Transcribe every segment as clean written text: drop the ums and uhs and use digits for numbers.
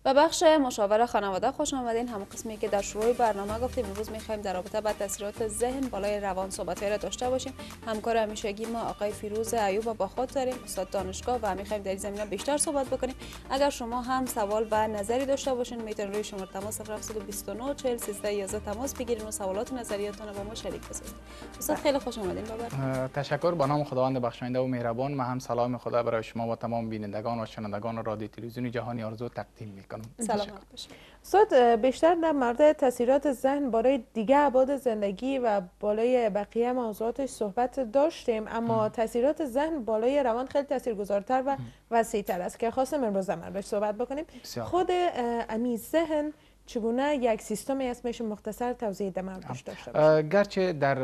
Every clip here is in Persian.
به بخش مشاوره خانواده خوش آمدین. همون قسمی که در شروع برنامه گفتیم امروز می‌خوایم در رابطه با تاثیرات ذهن بالای روان صحبت‌هایی را داشته باشیم. همکار همیشگی ما آقای فیروز ایوب با خود داریم، استاد دانشگاه، و می‌خوایم در این زمینه بیشتر صحبت بکنیم. اگر شما هم سوال و نظری داشته باشین میتونید روی شماره تماس 0729 40 13 11 تماس بگیرید و سوالات و نظریاتتون رو با ما شریک بسازید. استاد خیلی خوش آمدین. تشکر. با نام خداوند بخشاینده و مهربان، من هم سلام خدا برای شما و تمام بینندگان و شنوندگان رادیو تلویزیون جهانی آرزو تقدیم می‌کنم. سلام باشید. استاد بیشتر در مورد تاثیرات ذهن برای دیگه ابعاد زندگی و بالای بقیه موضوعاتش صحبت داشتیم، اما تاثیرات ذهن بالای روان خیلی تاثیرگذارتر و وسیع‌تر است که خواستم امروز در موردش صحبت بکنیم. خود امی ذهن چگونه یک سیستمی است؟ میشه مختصر توضیح در موردش داشته باشید؟ گرچه در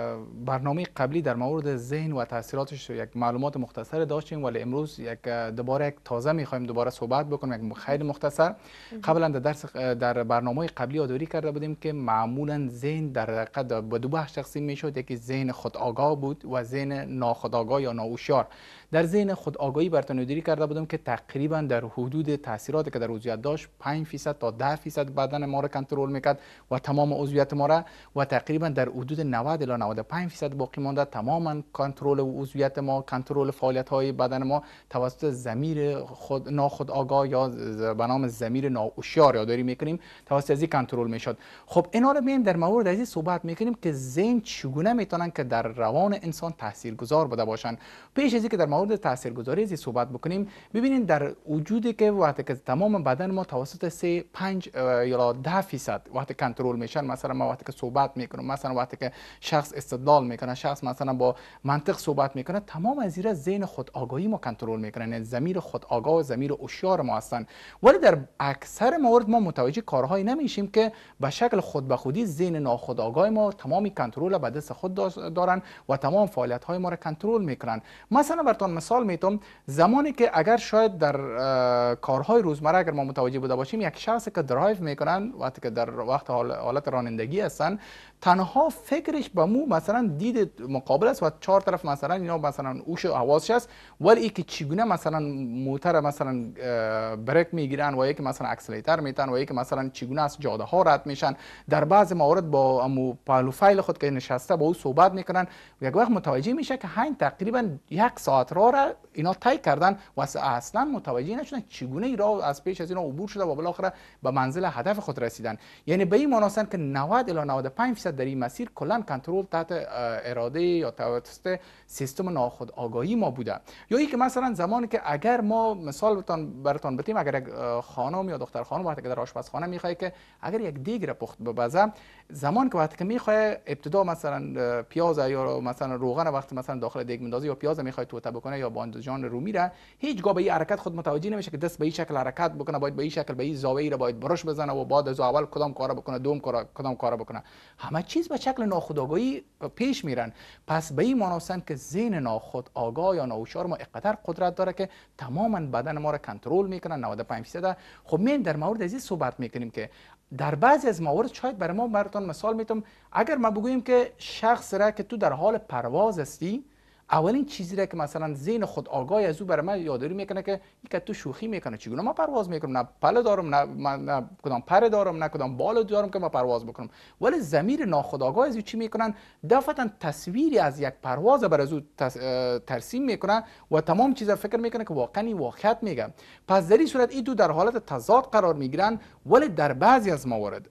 برنامه قبلی در مورد ذهن و تاثیراتش یک معلومات مختصر داشتیم، ولی امروز دوباره یک تازه میخوایم دوباره صحبت بکنیم، یک خیلی مختصر. قبلا در برنامه قبلی یادآوری کرده بودیم که معمولا ذهن در حقیقت به دو بخش تقسیم میشد، یکی ذهن خودآگاه بود و ذهن ناخودآگاه یا ناهوشیار. در ذهن خودآگاهی براتون یادآوری کرده بودم که تقریبا در حدود تاثیراتی که در عضویت داشت 5% تا 10% بدن ما را کنترل میکرد و تمام عضویت ما را، و تقریبا در حدود 90 الی 95% باقی مانده تماما کنترل عضویت ما، کنترل فعالیت های بدن ما توسط ضمیر ناخودآگاه یا به نام ضمیر ناهوشیار یادآوری میکنیم، توسط ازی کنترل میشد. خب اینا رو میایم در مورد ازی صحبت میکنیم که ذهن چگونه میتونن که در روان انسان تاثیرگذار بوده باشن. پیش از اینکه در مورد تاثیرگذاری ازی صحبت بکنیم، ببینید در وجودی که وقتی که تمام بدن ما توسط 5 یا 10% وقتی کنترل میشن، مثلا ما وقتی که صحبت میکنم، مثلا وقتی که شخص استدلال میکنه، شخص مثلا با منطق صحبت میکنه، تمام از زیر ذهن خودآگاهی ما کنترل میکنن، یعنی ضمیر خودآگاه و ضمیر هوشیار ما هستن. ولی در اکثر موارد ما متوجه کارهایی نمیشیم که به شکل خود به خودی ذهن ناخودآگاه ما تمامی کنترل به دست خود دارن و تمام فعالیت های ما را کنترل میکنن. مثلا براتون مثال میتونم، زمانی که اگر شاید در کارهای روزمره اگر ما متوجه بوده باشیم، یک شخص که درایو میکنن وقتی که در وقت حالت رانندگی هستن، تنها فکرش به مو مثلا دید مقابل است و 4 طرف مثلا اینا مثلا اوش و حواسش است، ولی اینکه چگونه مثلا موتور مثلا بریک میگیرن و یکی مثلا اکسلراتور میتن و یکی مثلا چگونه از جاده ها رد میشن، در بعض موارد با امو پالوفایل خود که نشسته با او صحبت میکنن، یک وقت متوجه میشه که همین تقریبا 1 ساعت را اینا طی کردن و اصلا متوجه نشدن چگونه این راه از پیش از اینا عبور شده و بالاخره به منزل هدف خود رسیدن. یعنی به این معنی که 90 الی 95% در این مسیر کلا کنترل تحت اراده یا توسط سیستم ناخودآگاهی ما بوده. یا اینکه مثلا زمانی که اگر ما مثال براتون بتیم، اگر یک خانم یا دختر خانم وقتی که در آشپزخانه میخواد که اگر یک دیگ را پخت ببزه، زمان که وقتی که میخواد ابتدا مثلا پیاز یا مثلا روغن وقتی مثلا داخل دیگ میندازه یا پیاز میخواد توته بکنه یا باذنجان رو میره، هیچگاه به این حرکت خود متوجه نمیشه که دست به این شکل حرکت بکنه، باید به این شکل به این زاویه را باید برش بزنه و بعد از اول کدام کارا بکنه، دوم کدام کارا بکنه. همه چیز به شکل ناخودآگاهی پیش میرن. پس به این معنی که ذهن ناخودآگاه یا ناهوشیار ما اینقدر قدرت داره که تماما بدن ما را کنترل میکنه 95%. خب من در مورد از این صحبت میکنیم که در بعضی از موارد شاید براتون مثال میتونم، اگر ما بگوییم که شخص را که تو در حال پرواز هستی، اولین چیزی را که مثلا ذهن خود آگاه از او برای من یادآوری میکنه که این تو شوخی میکنه، چگونه ما پرواز میکنم، نه پله دارم، نه کدام پر دارم، نه کدام بال دارم که ما پرواز بکنم. ولی ضمیر ناخودآگاه از او چی میکنن؟ دفعتا تصویری از یک پرواز بر از او ترسیم میکنه و تمام چیزا فکر میکنه که واقعا واقعیت میگه. پس در این صورت این دو در حالت تضاد قرار میگیرن. ولی در بعضی از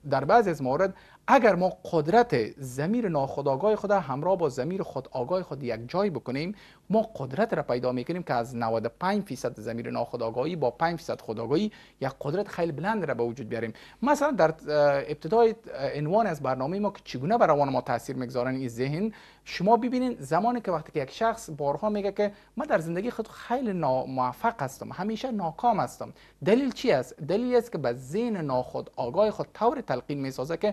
موارد اگر ما قدرت ضمیر ناخودآگاه خود همراه با ضمیر خودآگاه خود یک جای بکنیم، ما قدرت را پیدا میکنیم که از 95% ضمیر ناخودآگاهی با 5% خودآگاهی یک قدرت خیلی بلند را به وجود بیاریم. مثلا در ابتدای عنوان از برنامه ما که چگونه بر روان ما تاثیر میگذارن این ذهن، شما ببینید زمانی که وقتی که یک شخص بارها میگه که من در زندگی خود خیلی ناموفق هستم، همیشه ناکام هستم، دلیل چی است؟ دلیل است که به ذهن ناخودآگاه خود طور تلقین میسازه که من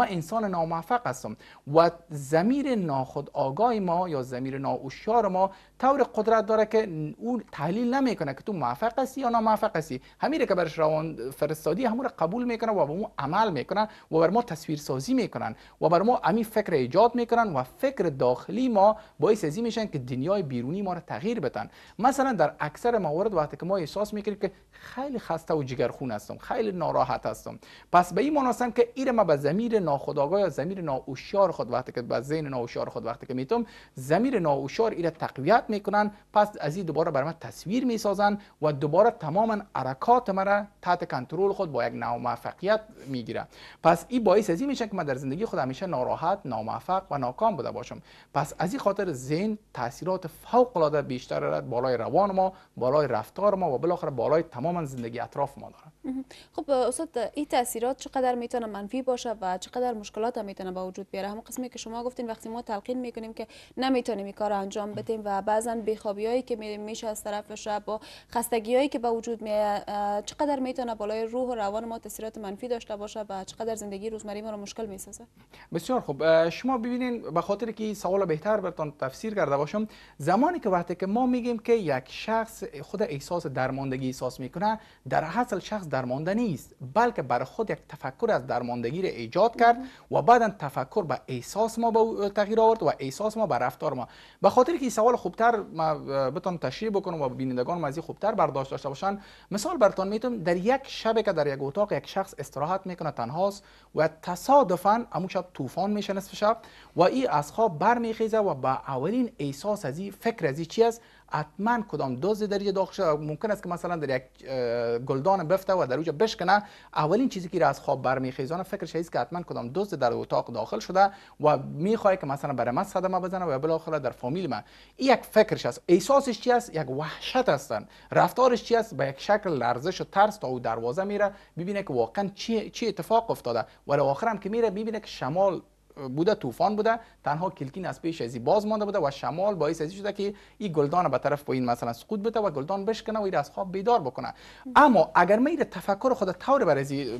انسان ناموفق هستم و ضمیر ناخودآگاه ما یا ضمیر ناهوشیار ما طور قدرت داره که او تحلیل نمیکنه که تو موفق هستی یا ناموفق هستی. همین که برش روان فرستادی همون رو قبول میکنه و به اون عمل میکنه و بر ما تصویر سازی میکنن و بر ما همین فکر ایجاد میکنن و فکر داخلی ما باعث ازی میشن که دنیای بیرونی ما رو تغییر بدن. مثلا در اکثر موارد وقتی که ما احساس میکنیم که خیلی خسته و جگرخون هستم، خیلی ناراحت هستم، پس به این معنی هستم که این ما به ضمیر ناخودآگاه یا ضمیر ناهوشیار خود وقتی که به ذهن ناهوشیار خود وقتی که میتم ضمیر ناهوشیار این تقویت میکنن، پس از این دوباره بر من تصویر میسازن و دوباره تماما حرکات مرا تحت کنترل خود با یک ناموفقیت میگیره. پس این باعث از این میشه که من در زندگی خود همیشه ناراحت، ناموفق و ناکام بوده باشم. پس از این خاطر ذهن تاثیرات فوق العاده بیشتر دارد بالای روان ما، بالای رفتار ما و بالاخره بالای تماما زندگی اطراف ما داره. خب استاد، این تاثیرات چقدر میتونه منفی باشه و چقدر مشکلات هم میتونه به وجود بیاره؟ همون قسمی که شما گفتین وقتی ما تلقین میکنیم که نمیتونیم این کار انجام بدیم و بعضا بیخوابیایی که میشه از طرف شب با خستگیایی که به وجود میاد، چقدر میتونه بالای روح و روان ما تاثیرات منفی داشته باشه و چقدر زندگی روزمره ما رو مشکل میسازه؟ بسیار خوب. شما ببینین به خاطر که سوال بهتر براتون تفسیر کرده باشم، زمانی که وقتی که ما میگیم که یک شخص خود احساس درماندگی احساس میکنه، در اصل شخص درمانده نیست، بلکه بر خود یک تفکر از درماندگی را ایجاد کرد و بعدا تفکر به احساس ما به تغییر آورد و احساس ما به رفتار ما. به خاطر که این سوال خوبتر ما بتون تشریح بکنم و بینندگان ما از خوبتر برداشت داشته باشن، مثال براتون میتونم در یک شب که در یک اتاق یک شخص استراحت میکنه تنهاست و تصادفاً همون شب طوفان میشه نصف شب و این از خواب برمیخیزه و با اولین احساس از این فکر از این چی است؟ حتما کدام دوز در اینجا داخل شده. ممکن است که مثلا در یک گلدان بفته و در اونجا بشکنه، اولین چیزی که از خواب برمیخیزانه فکرش است که حتما کدام دوز در اتاق داخل شده و میخواد که مثلا برای من صدمه بزنه و بالاخره در فامیل من. این یک فکرش است. احساسش چی است؟ یک وحشت هستن. رفتارش چی است؟ به یک شکل لرزش و ترس تا او دروازه میره ببینه که واقعا چی اتفاق افتاده و در آخر هم که میره ببینه که شمال بوده، طوفان بوده، تنها کلکین از پیش ازی باز مانده بوده و شمال باعث ازی شده که این گلدان به طرف پایین مثلا سقوط بده و گلدان بشکنه و این از خواب بیدار بکنه. اما اگر من تفکر خود طور برازی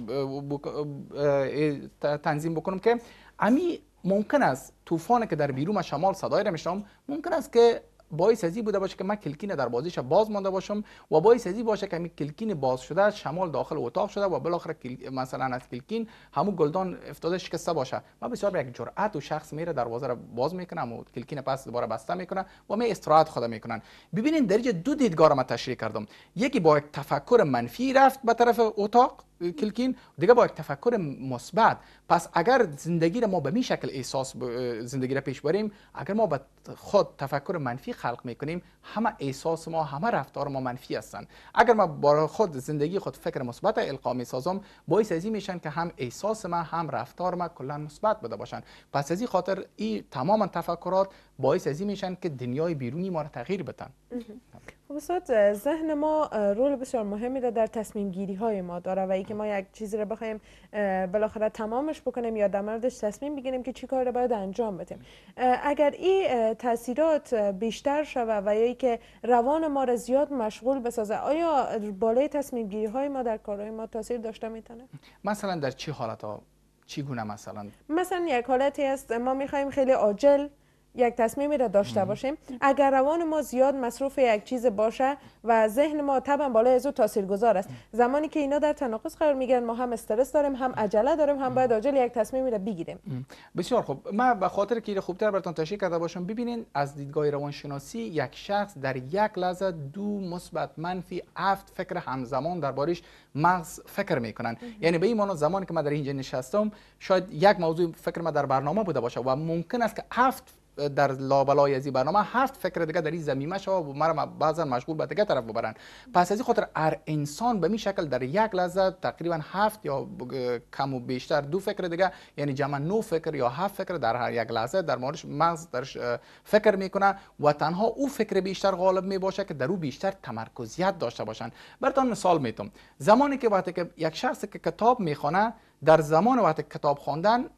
تنظیم بکنم که امی ممکن است طوفانی که در بیرون شمال صدای را میشنم، ممکن است که باعث ازی بوده باشه که من کلکین در بازیش باز مانده باشم و باعث ازی باشه که می کلکین باز شده شمال داخل اتاق شده و بالاخره مثلا از کلکین همون گلدان افتاده شکسته باشه. من بسیار به یک جرأت و شخص میره دروازه رو باز میکنه و کلکین پس دوباره بسته میکنه و می استراحت خود میکنن. ببینید در اینجا دو دیدگاه را من تشریح کردم. یکی با یک تفکر منفی رفت به طرف اتاق کلکین، دیگه با یک تفکر مثبت. پس اگر زندگی را ما به می شکل احساس زندگی را پیش بریم، اگر ما به خود تفکر منفی خلق میکنیم، همه احساس ما، همه رفتار ما منفی هستند. اگر ما با خود زندگی خود فکر مثبت القا میسازم، باعث ازی میشن که هم احساس ما هم رفتار ما کلا مثبت بوده باشن. پس از این خاطر این تماما تفکرات باعث ازی میشن که دنیای بیرونی ما را تغییر بدن. خب استاد، ذهن ما رول بسیار مهمی را در تصمیم گیری های ما داره و اینکه ما یک چیزی را بخوایم بالاخره تمامش بکنیم یا در موردش تصمیم بگیریم که چی کار را باید انجام بدیم. اگر این تاثیرات بیشتر شود و یا اینکه روان ما را زیاد مشغول بسازه، آیا بالای تصمیم گیری های ما در کارهای ما تاثیر داشته میتونه؟ مثلا در چه حالت ها؟ چی گونه مثلا یک حالتی است ما میخوایم خیلی عاجل یک تصمیمی را داشته باشیم، اگر روان ما زیاد مصروف یک چیز باشه و ذهن ما طبعا بالای از او تاثیرگذار است، زمانی که اینا در تناقض قرار میگیرن ما هم استرس داریم، هم عجله داریم، هم باید عاجل یک تصمیمی را بگیریم. بسیار خوب. من به خاطر که خوبتر براتون تشریح کرده باشم، ببینین از دیدگاه روانشناسی یک شخص در یک لحظه دو مثبت منفی 7 فکر همزمان دربارش مغز فکر میکنن. یعنی به این معنی زمانی که من در اینجا نشستم شاید یک موضوع فکر ما در برنامه بوده باشه و ممکن است که 7 در لابلای از این برنامه 7 فکر دیگه در این زمینه شو و مرا بعضا مشغول به دیگه طرف ببرن. پس از این خاطر هر انسان به می شکل در یک لحظه تقریبا 7 یا کم و بیشتر 2 فکر دیگه، یعنی جمع 9 فکر یا 7 فکر در هر یک لحظه در موردش مغز درش فکر میکنه و تنها او فکر بیشتر غالب می باشه که در او بیشتر تمرکزیت داشته باشن. براتون مثال میتونم. زمانی که وقتی که یک شخص که کتاب میخونه، در زمان وقتی کتاب خواندن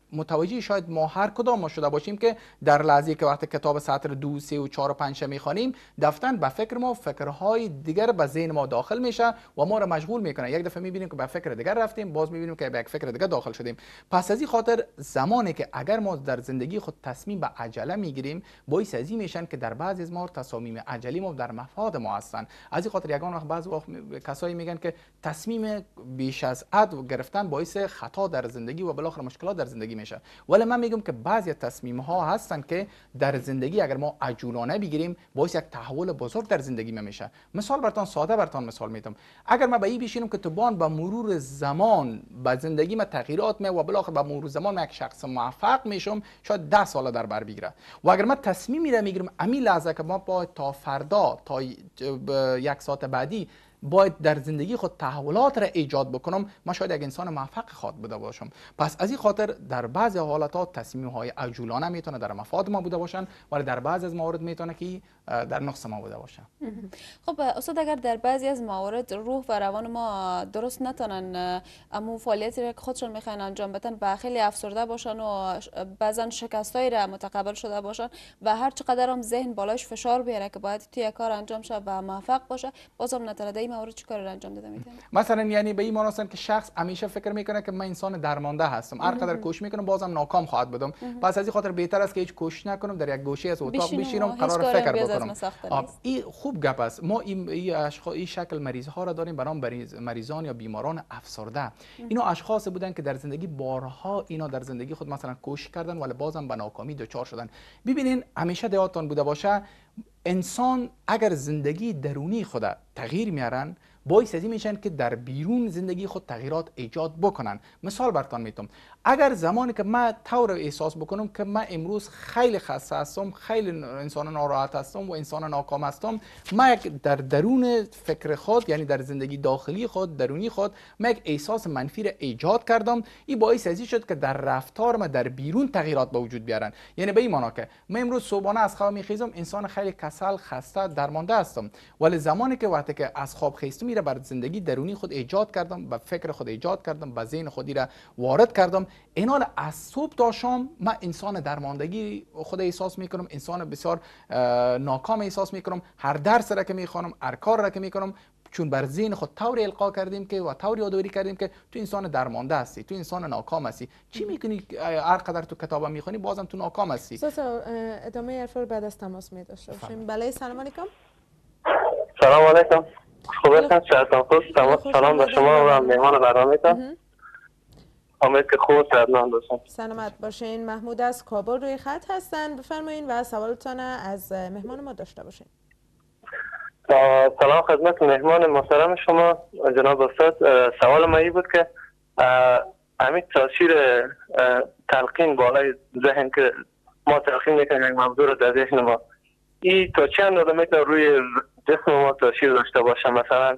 متوجه شاید ما هر کدام ما شده باشیم که در لحظه که وقتی کتاب سطر 2 3 و 4 و 5 میخوانیم دفتن به فکر ما فکرهای دیگر به ذهن ما داخل میشه و ما را مشغول میکنه. یک دفعه میبینیم که به فکر دیگر رفتیم، باز میبینیم که به یک فکر دیگر داخل شدیم. پس از این خاطر زمانی که اگر ما در زندگی خود تصمیم به عجله میگیریم باعث از این میشن که در بعضی از ما تصامیم عجلی ما در مفاد ما هستن. از این خاطر یگان وقت بعضی وقت کسایی میگن که تصمیم بیش از حد گرفتن باعث خطا در زندگی و بالاخره مشکلات در زندگی میشه. ولی من میگم که بعضی تصمیم ها هستن که در زندگی اگر ما عجولانه بگیریم باعث یک تحول بزرگ در زندگی میشه. مثال براتون ساده براتون مثال میدم. اگر من به این بشینم که توبان به مرور زمان به زندگی ما تغییرات می و بالاخره به مرور زمان من یک شخص موفق میشم، شاید 10 سال در بر بگیره. و اگر من تصمیمی را میگیرم امی لحظه که ما باید تا فردا تا 1 ساعت بعدی باید در زندگی خود تحولات را ایجاد بکنم، من شاید یک انسان موفق خواد بوده باشم. پس از این خاطر در بعضی حالات تصمیم های عجولانه میتونه در مفاد ما بوده باشن، ولی در بعضی از موارد میتونه که در نقص ما بوده باشه. خب استاد، اگر در بعضی از موارد روح و روان ما درست نتونن امو فعالیتی را که خودشون میخواین انجام بدن و خیلی افسرده باشن و بعضا شکستایی را متقبل شده باشن و هر چقدر هم ذهن بالاش فشار بیاره که باید توی کار انجام شه و موفق باشه، بازم نتونه این مورد چیکار را انجام داده میتونه؟ مثلا یعنی به این معنی است که شخص همیشه فکر میکنه که من انسان درمانده هستم، هر قدر کوشش میکنم بازم ناکام خواهد بودم. پس از این خاطر بهتر است که هیچ کوشش نکنم، در یک گوشه از اتاق بشینم قرار فکر بکنم. این خوب گپ است. ما این شکل مریض ها را داریم، برام مریضان یا بیماران افسرده. اینا اشخاص بودن که در زندگی بارها اینا در زندگی خود مثلا کوشش کردن ولی بازم به ناکامی دچار شدن. ببینین همیشه یادتان بوده باشه انسان اگر زندگی درونی خود تغییر میارن باعث از این میشن که در بیرون زندگی خود تغییرات ایجاد بکنن. مثال براتون میتونم، اگر زمانی که من طور احساس بکنم که من امروز خیلی خسته هستم، خیلی انسان ناراحت هستم و انسان ناکام هستم، من در درون فکر خود یعنی در زندگی داخلی خود درونی خود من یک احساس منفی را ایجاد کردم. این باعث از این شد که در رفتار من در بیرون تغییرات به وجود بیارن. یعنی به این معنی که من امروز صبحانه از خواب میخیزم انسان خیلی کسل، خسته، درمانده هستم، ولی زمانی که وقتی که از خواب خیستم میره بر زندگی درونی خود ایجاد کردم، به فکر خود ایجاد کردم، به ذهن خودی را وارد کردم، اینال از صبح تا شام من انسان درماندگی خود احساس میکنم، انسان بسیار ناکام احساس میکنم. هر درس را که میخوانم، هر کار را که میکنم، چون بر ذهن خود طور القا کردیم که و طور یادآوری کردیم که تو انسان درمانده هستی، تو انسان ناکام هستی. چی میکنی هر قدر تو کتاب میخونی بازم تو ناکام هستی. ادامه حرف رو بعد از تماس می داشته باشیم. بله، سلام علیکم. سلام علیکم. خوب هستید؟ سلام به شما و مهمان برنامه‌تان. امید که خوب سلام دوستان. سلامت باشین. محمود از کابل روی خط هستن، بفرمایید و سوالتان از مهمان ما داشته باشین. سلام خدمت مهمان محترم شما جناب استاد. سوال ما این بود که همین تاثیر تلقین بالای ذهن که ما تلقین میکنیم یک موضوع رو در ذهن ما، این تا چند اندازه میتونه روی جسم ما تاثیر داشته باشه؟ مثلا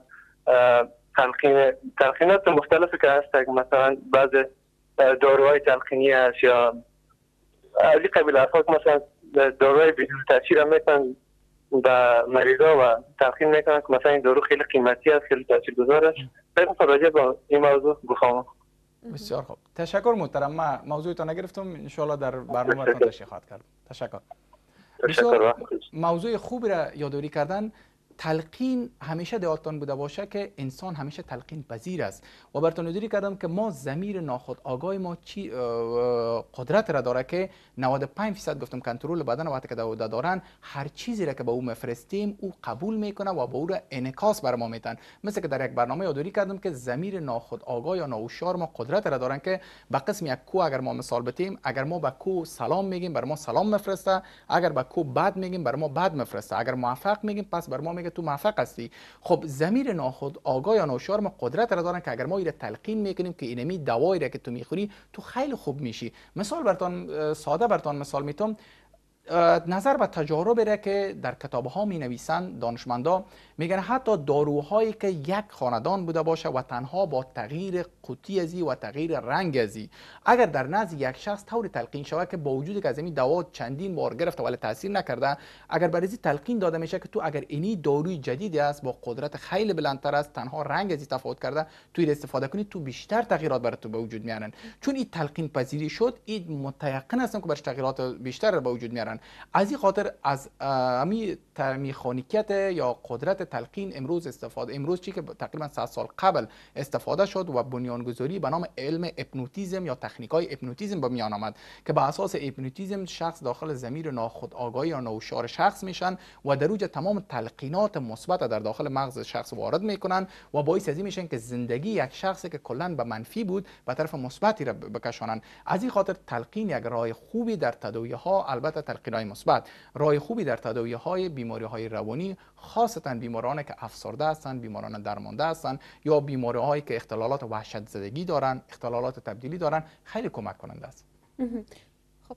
تلقینات مختلفی که هست، مثلا بعض داروهای تلقینی هست یا از این قبیل افراد، مثلا داروهای بدون تاثیر میتونن به مریضا و تلقین میکنن که مثلا این دارو خیلی قیمتی است، خیلی تاثیرگذار است. بگم راجع به این موضوع بخوام. بسیار خوب، تشکر محترم. من موضوعتون نگرفتم، ان شاء الله در برنامه تشریح خواهد کرد. تشکر. بسیار موضوع خوبی را یادآوری کردن. تلقین همیشه یادتان بوده باشه که انسان همیشه تلقین پذیر است و براتون یادآوری کردم که ما ضمیر ناخودآگاه ما چی قدرت را داره که 95% گفتم کنترل بدن وقتی که دارن، هر چیزی را که به او مفرستیم او قبول میکنه و به او را انعکاس بر ما میتن. مثل که در یک برنامه یادآوری کردم که ضمیر ناخودآگاه یا ناهوشیار ما قدرت را دارن که به قسم یک کو اگر ما مثال بتیم، اگر ما به کو سلام میگیم بر ما سلام مفرسته، اگر به کو بد میگیم بر ما بد مفرسته، اگر موفق میگیم پس بر ما میگه تو موفق هستی. خب ضمیر ناخودآگاه یا ناهوشیار ما قدرت را دارن که اگر ما این تلقین میکنیم که اینمی دوایی را که تو میخوری تو خیلی خوب میشی. مثال براتون ساده براتون مثال میتونم، نظر به تجارب را که در کتاب ها می نویسند دانشمندا میگن حتی داروهایی که یک خاندان بوده باشه و تنها با تغییر قوطی ازی و تغییر رنگ ازی اگر در نزد یک شخص طور تلقین شود که با وجودی که از این دوا چندین بار گرفته ولی تاثیر نکرده اگر برای تلقین داده میشه که تو اگر اینی داروی جدیدی است با قدرت خیلی بلندتر است تنها رنگ ازی تفاوت کرده توی استفاده کنی تو بیشتر تغییرات برای تو به وجود میارن چون این تلقین پذیری شد این متيقن هستم که برش تغییرات بیشتر به وجود میارن از این خاطر از امی میخانیکیت یا قدرت تلقین امروز چی که تقریبا 100 سال قبل استفاده شد و بنیانگذاری به نام علم هیپنوتیزم یا تکنیک‌های هیپنوتیزم به میان آمد که بر اساس هیپنوتیزم شخص داخل ضمیر ناخودآگاه یا نوشار شخص میشن و در اوج تمام تلقینات مثبت در داخل مغز شخص وارد میکنن و باعث از این میشن که زندگی یک شخصی که کلا به منفی بود به طرف مثبتی را بکشانن از این خاطر تلقین یک راه خوبی در تداوی ها البته تلقین‌های مثبت راه خوبی در تداوی های بیماری‌های روانی خاصتا بیمارانی که افسرده هستند بیماران درمانده هستند یا بیماری‌هایی که اختلالات وحشت زدگی دارند اختلالات تبدیلی دارند خیلی کمک کننده است. خب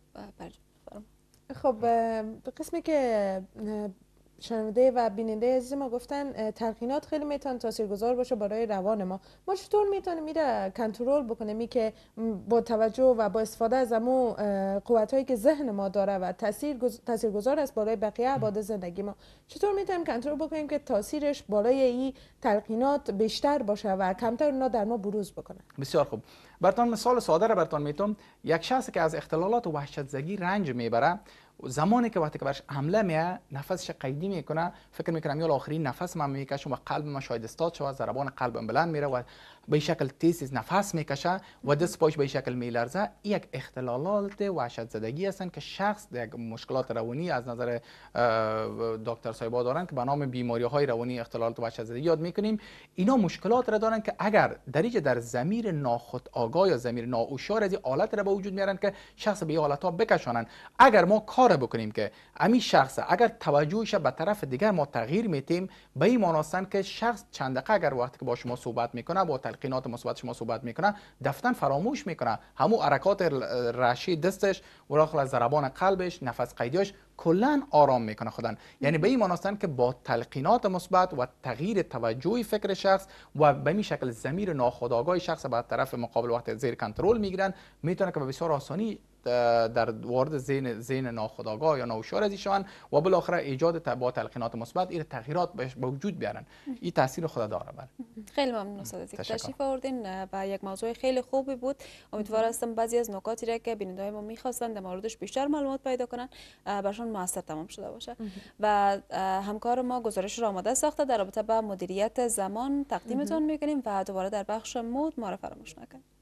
خب قسمی که شنونده و بیننده عزیز ما گفتن تلقینات خیلی میتونه تاثیرگذار باشه برای روان ما چطور میتونه میره کنترل بکنه می که با توجه و با استفاده از امو قوتایی که ذهن ما داره و تاثیرگذار است برای بقیه ابعاد زندگی ما چطور میتونیم کنترل بکنیم که تاثیرش بالای این تلقینات بیشتر باشه و کمتر اونا در ما بروز بکنه؟ بسیار خوب براتون مثال ساده را براتون میتونم یک شخصی که از اختلالات وحشت زدگی رنج میبره زمانی که وقتی که برش حمله میه نفسش قیدی میکنه فکر میکنم یا آخرین نفس من میکشم و قلب من شاید استاد شود ضربان قلبم بلند میره و به شکل تیز نفس میکشه و دست پاش به شکل میلرزه یک اختلالات وحشت زدگی هستند که شخص یک مشکلات روانی از نظر دکتر صاحبا دارن که به نام بیماری های روانی اختلالات وحشت زدگی یاد میکنیم اینا مشکلات را دارن که اگر در ضمیر ناخودآگاه یا ضمیر ناهوشیار از این حالت را به وجود میارن که شخص به این حالت ها بکشانن اگر ما کار بکنیم که امی شخص اگر توجهش به طرف دیگر ما تغییر میتیم به این معنی است که شخص چند دقیقه اگر وقتی که با شما صحبت میکنه با تلقینات مثبت شما صحبت میکنه دفتن فراموش میکنه همو حرکات رشی دستش و داخل ضربان قلبش نفس قیدیاش کلا آرام میکنه خودن یعنی به این معنی است که با تلقینات مثبت و تغییر توجه فکر شخص و به این شکل ضمیر ناخودآگاه شخص به طرف مقابل وقت زیر کنترل میگیرن میتونه که به بسیار آسانی در وارد ذهن ناخودآگاه یا ناهوشیار ازی شوند و بالاخره ایجاد با تلقینات مثبت این تغییرات به وجود بیارن این تاثیر خود داره. خیلی ممنون استاد از اینکه تشریف آوردین و یک موضوع خیلی خوبی بود. امیدوار هستم بعضی از نکاتی را که بیننده‌های ما می‌خواستن در موردش بیشتر معلومات پیدا کنن براشون موثر تمام شده باشه و همکار ما گزارش را آماده ساخته در رابطه با مدیریت زمان تقدیمتون می‌کنیم و دوباره در بخش مود ما را فراموش نکنید.